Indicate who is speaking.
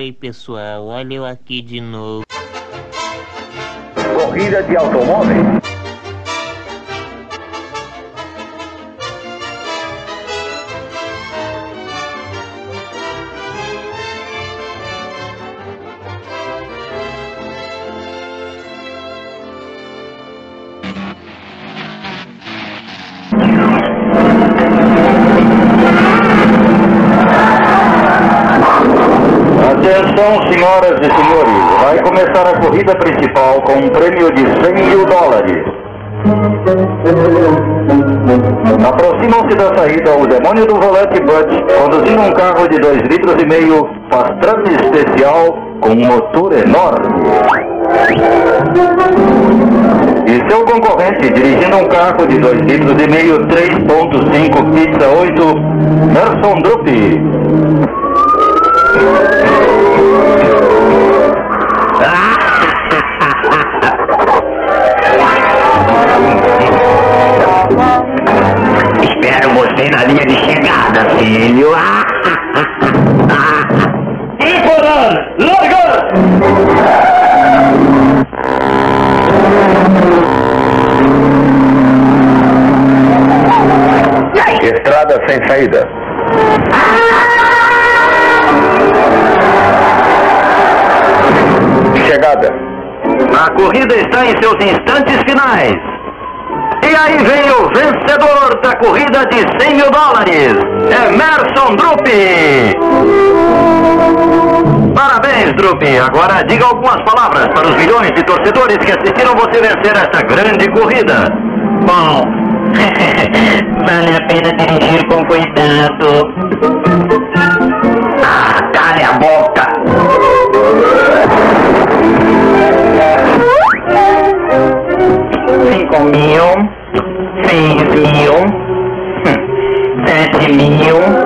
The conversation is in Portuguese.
Speaker 1: Oi pessoal, olha eu aqui de novo.
Speaker 2: Corrida de automóveis. Atenção, senhoras e senhores, vai começar a corrida principal com um prêmio de $100 mil. Aproximam-se da saída o demônio do volante Butch, conduzindo um carro de 2,5 litros, pastrame especial com um motor enorme. E seu concorrente, dirigindo um carro de 2,5 litros, 3.5 Pizza 8, Merson Drupi.
Speaker 3: Espero você na linha de chegada, filho.
Speaker 2: Temporada, larga! Estrada sem saída. Chegada.
Speaker 3: A corrida está em seus instantes finais. E aí vem o vencedor da corrida de $100 mil, Merson Drupi. Parabéns, Drupi. Agora diga algumas palavras para os milhões de torcedores que assistiram você vencer esta grande corrida.
Speaker 1: Bom, vale a pena dirigir com cuidado.
Speaker 3: Cale a boca.
Speaker 1: $5 mil, $6 mil, $7 mil.